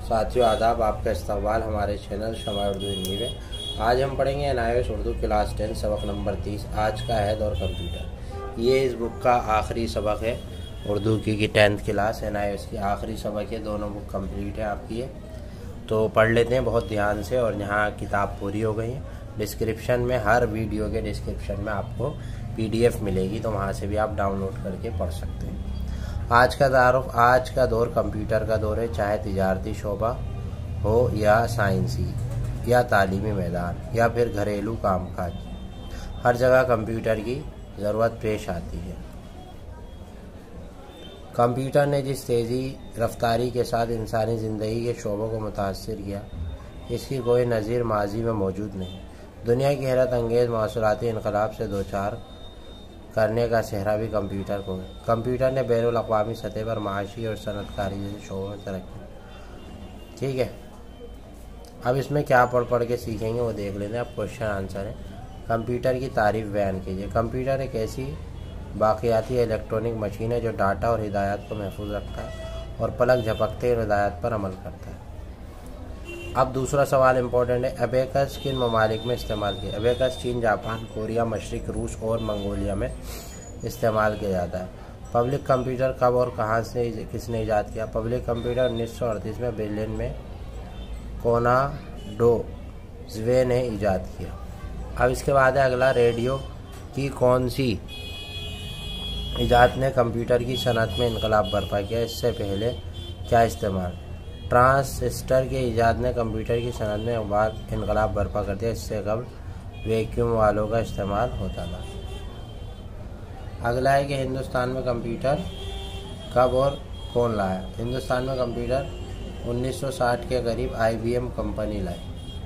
साथियों आदाब, आपका इस्तकबाल हमारे चैनल शमा उर्दू हिंदी में। आज हम पढ़ेंगे NIOS उर्दू क्लास 10 सबक नंबर 30। आज का है दौर कंप्यूटर। ये इस बुक का आखिरी सबक है उर्दू की 10th क्लास NIOS की आखिरी सबक है। दोनों बुक कंप्लीट है आपकी है, तो पढ़ लेते हैं बहुत ध्यान से। और यहाँ किताब पूरी हो गई है। डिस्क्रिप्शन में, हर वीडियो के डिस्क्रिप्शन में आपको PDF मिलेगी, तो वहाँ से भी आप डाउनलोड करके पढ़ सकते हैं। आज का दौर कंप्यूटर का दौर है। चाहे तिजारती शोबा हो या साइंसी या तालीमी मैदान या फिर घरेलू कामकाज, हर जगह कंप्यूटर की ज़रूरत पेश आती है। कंप्यूटर ने जिस तेज़ी रफ्तारी के साथ इंसानी ज़िंदगी के शोबों को मुतासिर किया, इसकी कोई नज़ीर माजी में मौजूद नहीं। दुनिया की हैरत अंगेज़ मौसूलाती इनकलाब से दो चार करने का सेहरा भी कंप्यूटर को है। कंप्यूटर ने बैनुल अक़वामी सतह पर माशी और सनअतकारी जैसे शोबों में तरक्की। ठीक है, अब इसमें क्या पढ़ के सीखेंगे वो देख लेते हैं। अब क्वेश्चन आंसर है। कंप्यूटर की तारीफ बयान कीजिए। कंप्यूटर एक ऐसी बाक़ियाती इलेक्ट्रॉनिक मशीन है जो डाटा और हिदायत को महफूज रखता है और पलक झपकते हिदायत पर अमल करता है। अब दूसरा सवाल इम्पोर्टेंट है। अबेकस किन ममालिक में इस्तेमाल किया? अबेकस चीन, जापान, कोरिया, मशरिक, रूस और मंगोलिया में इस्तेमाल किया जाता है। पब्लिक कंप्यूटर कब और कहाँ से किसने ईजाद किया? पब्लिक कंप्यूटर 1938 में बर्लिन में कोनाडोज़्वे ने ईजाद किया। अब इसके बाद है अगला, रेडियो की कौन सी ईजाद ने कंप्यूटर की सनअत में इनकलाब बर्पा किया? इससे पहले क्या इस्तेमाल? ट्रांसिस्टर के ईजाद ने कंप्यूटर की सनअत में बाद इनकलाब बर्पा कर दिया। इससे कबल वैक्यूम वालों का इस्तेमाल होता था। अगला है कि हिंदुस्तान में कंप्यूटर कब और कौन लाया? हिंदुस्तान में कंप्यूटर 1960 के करीब IBM कंपनी लाई।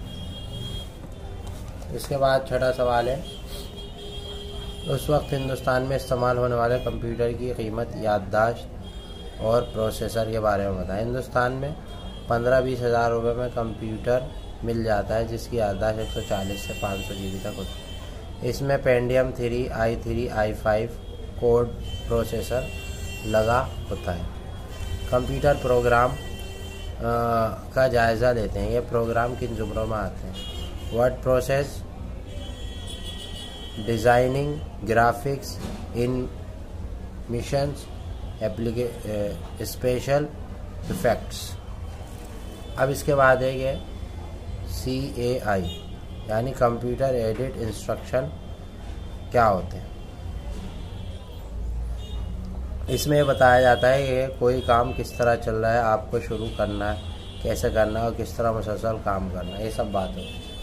इसके बाद छठा सवाल है, उस वक्त हिंदुस्तान में इस्तेमाल होने वाले कंप्यूटर की कीमत, याददाश्त और प्रोसेसर के बारे में बताएं। हिंदुस्तान में 15-20 हज़ार रुपये में कंप्यूटर मिल जाता है जिसकी याददाश्त 140 से 500 GB तक होती है। इसमें Pentium 3, i3, i5 code processor लगा होता है। कंप्यूटर प्रोग्राम का जायज़ा लेते हैं। ये प्रोग्राम किन ज़ुमरों में आते हैं? Word process, designing, graphics, animations, special effects. अब इसके बाद है ये CAI यानी कंप्यूटर एडेड इंस्ट्रक्शन क्या होते हैं? इसमें बताया जाता है कि कोई काम किस तरह चल रहा है, आपको शुरू करना है, कैसे करना है और किस तरह मुसलसल काम करना है, ये सब बातें।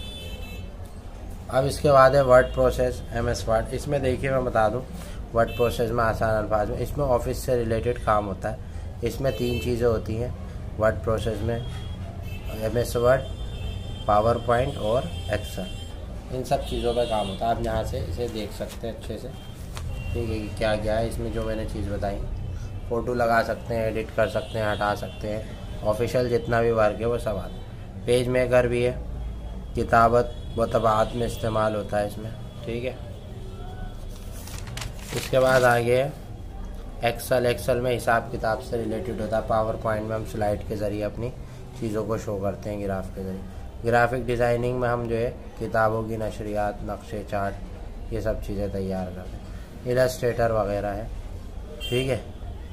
अब इसके बाद है वर्ड प्रोसेस, MS वर्ड। इसमें देखिए मैं बता दूं, वर्ड प्रोसेस में आसान अल्फाज में इसमें ऑफिस से रिलेटेड काम होता है। इसमें 3 चीज़ें होती हैं वर्ड प्रोसेस में, MS वर्ड, पावर पॉइंट और एक्सेल। इन सब चीज़ों पर काम होता है। आप यहाँ से इसे देख सकते हैं अच्छे से। ठीक है, क्या क्या है इसमें जो मैंने चीज़ बताई। फ़ोटो लगा सकते हैं, एडिट कर सकते हैं, हटा सकते हैं, ऑफिशियल जितना भी वर्क है वो सब आता है। पेज मेकर भी है, किताबत व तबाअत में इस्तेमाल होता है इसमें। ठीक है, इसके बाद आगे है एक्सेल। एक्सेल में हिसाब किताब से रिलेटेड होता है। पावर पॉइंट में हम स्लाइड के ज़रिए अपनी चीज़ों को शो करते हैं, ग्राफ के ज़रिए। ग्राफिक डिज़ाइनिंग में हम जो है किताबों की नशरियात, नक्शे, चार्ट, ये सब चीज़ें तैयार करते हैं। इलस्ट्रेटर वगैरह है। ठीक है,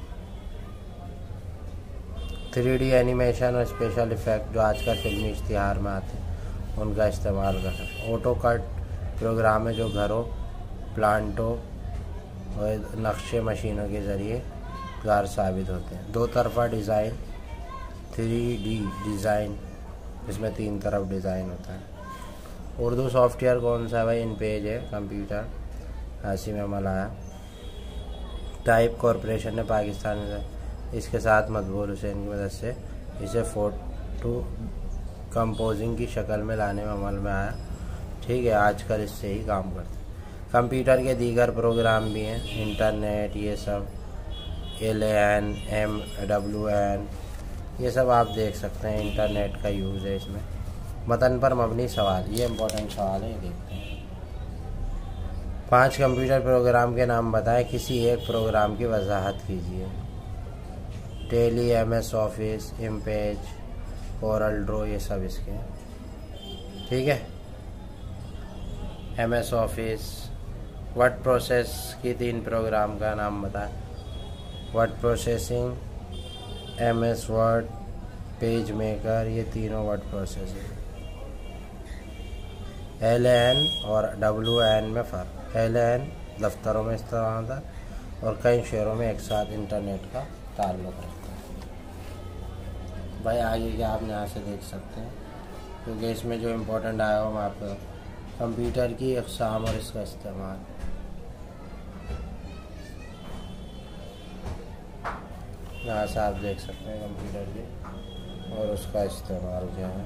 3D एनिमेशन और स्पेशल इफ़ेक्ट जो आजकल फिल्मी इश्तिहार में आते हैं उनका इस्तेमाल कर सकते हैं। ऑटोकैड प्रोग्राम है जो घरों, प्लांटों और नक्शे मशीनों के ज़रिए कार साबित होते हैं। 2 तरफ़ा डिज़ाइन, 3D डिज़ाइन, इसमें 3 तरफ डिज़ाइन होता है। उर्दू सॉफ्टवेयर कौन सा है भाई? इन पेज है कंप्यूटर, हासिम अमल आया। टाइप कॉरपोरेशन ने पाकिस्तान में इसके साथ मकबूल हुसैन की मदद से इसे फ़ोटो कंपोजिंग की शक्ल में लाने में अमल में आया। ठीक है, आजकल इससे ही काम करते हैं। कंप्यूटर के दीगर प्रोग्राम भी हैं, इंटरनेट, ये सब, LAN, MWN, ये सब आप देख सकते हैं। इंटरनेट का यूज़ है इसमें। मतन पर मबनी सवाल, ये इम्पोर्टेंट सवाल है, देखते हैं। 5 कंप्यूटर प्रोग्राम के नाम बताएं। किसी एक प्रोग्राम की वजाहत कीजिए। Tally, MS Office, InPage, Corel Draw, ये सब इसके हैं। ठीक है। MS ऑफिस, वर्ड प्रोसेस की 3 प्रोग्राम का नाम बताएं। Word processing, MS Word, PageMaker, ये तीनों वर्ड प्रोसेस है। LAN और WAN में फ़र्क। LAN दफ्तरों में इस्तेमाल होता है और कई शहरों में एक साथ इंटरनेट का ताल्लुक़ रखता है। भाई आगे क्या आप यहाँ से देख सकते हैं, क्योंकि इसमें जो इम्पोर्टेंट आया हो मैं आपको कंप्यूटर की अक़साम और इसका इस्तेमाल। यहाँ से आप देख सकते हैं कंप्यूटर की और उसका इस्तेमाल क्या है।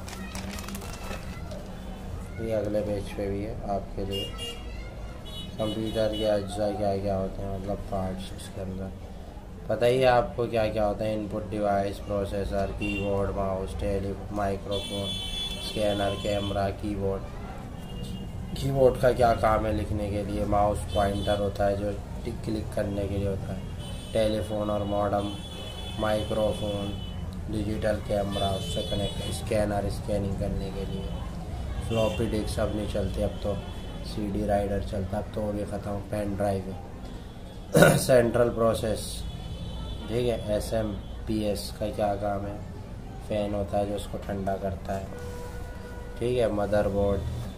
ये अगले पेज पे भी है आपके लिए। कंप्यूटर के अज्जा क्या क्या होते हैं, मतलब पार्ट्स इसके अंदर पता ही है आपको क्या क्या होता है। Input device, processor, keyboard, mouse, microphone, scanner, camera, keyboard का क्या काम है लिखने के लिए। माउस पॉइंटर होता है जो क्लिक करने के लिए होता है। टेलीफोन और मॉडेम, माइक्रोफोन, डिजिटल कैमरा, उससे कनेक्ट, स्कैनर स्कैनिंग करने के लिए। फ्लॉपी डिस्क अब नहीं चलती, अब तो CD राइडर चलता, अब तो वो भी ख़त्म, पेन ड्राइव है। सेंट्रल प्रोसेस, ठीक है। SMPS का क्या काम है, फ़ैन होता है जो उसको ठंडा करता है। ठीक है। मदरबोर्ड,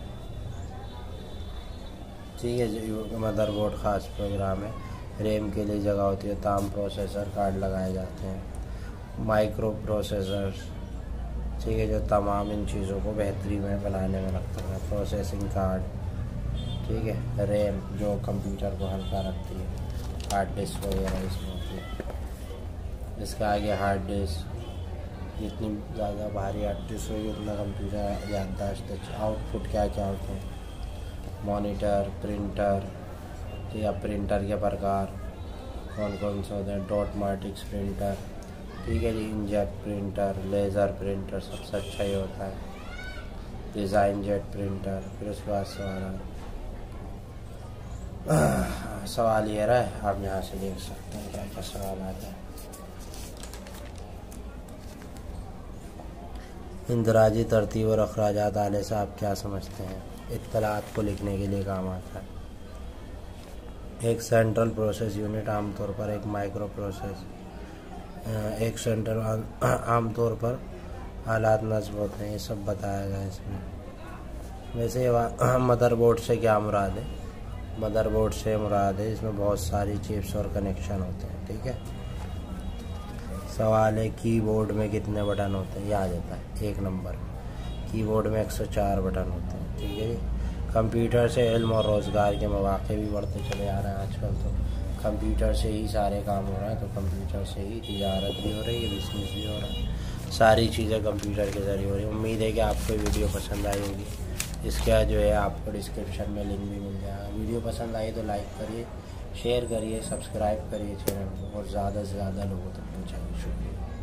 ठीक है, मदरबोर्ड ख़ास प्रोग्राम है। रैम के लिए जगह होती है, ताम प्रोसेसर कार्ड लगाए जाते हैं। माइक्रो प्रोसेसर, ठीक है, जो तमाम इन चीज़ों को बेहतरी में बनाने में लगता है। प्रोसेसिंग कार्ड, ठीक है। रैम जो कंप्यूटर को हल्का रखती है, हार्ड डिस्क वगैरह इसमें होती है। इसके आगे हार्ड डिस्क, जितनी ज़्यादा भारी हार्ड डिस्क होगी उतना कंप्यूटर याददाश्त। आउटपुट क्या क्या होते हैं, मॉनिटर, प्रिंटर, ठीक है। प्रिंटर के प्रकार कौन कौन से होते हैं, डॉट मैट्रिक्स प्रिंटर, ठीक है जी, इंकजेट प्रिंटर, लेज़र प्रिंटर सबसे अच्छा ही होता है। DesignJet printer. फिर उसके बाद सवाल ये रहा है, आप यहाँ से देख सकते हैं क्या क्या सवाल आता है। इंदराजी तरतीब और अखराजात आने से आप क्या समझते हैं। इत्तलात को लिखने के लिए काम आता है। एक सेंट्रल प्रोसेस यूनिट आमतौर पर एक माइक्रो प्रोसेस, एक सेंट्रल आमतौर पर आलात नस्ब होते हैं, ये सब बताया गया इसमें। वैसे मदरबोर्ड से क्या मुराद है, मदरबोर्ड से मुराद है इसमें बहुत सारी चिप्स और कनेक्शन होते हैं। ठीक है। सवाल है कीबोर्ड में कितने बटन होते हैं, याद आता है 1 नंबर। कीबोर्ड में 104 बटन होते हैं। ठीक है जी। कंप्यूटर से इल्म और रोज़गार के मौक़े भी बढ़ते चले आ रहे हैं आजकल, तो कंप्यूटर से ही सारे काम हो रहे हैं, तो कंप्यूटर से ही तिजारत भी हो रही है, बिजनेस भी हो रहा है, सारी चीज़ें कंप्यूटर के ज़रिए हो रही है। उम्मीद है कि आपको वीडियो पसंद आई होगी। इसका जो है आपको डिस्क्रिप्शन में लिंक भी मिल जाएगा। वीडियो पसंद आई तो लाइक करिए, शेयर करिए, सब्सक्राइब करिए चैनल को और ज़्यादा से ज़्यादा लोगों तक पहुँचाइए। शुक्रिया।